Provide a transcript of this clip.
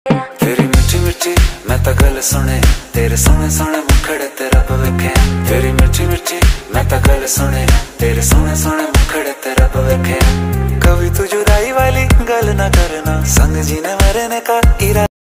तेरी मीठी मीठी मैं तो गल सुने, तेरे सोने सोने मुखड़े ते रब वेखे। तेरी मीठी मीठी मैं तो गल सुने, तेरे सोने सोने मुखड़े ते रब वेखे। कभी तू जुदाई वाली गल ना करना, संग जीने मरने का इरादा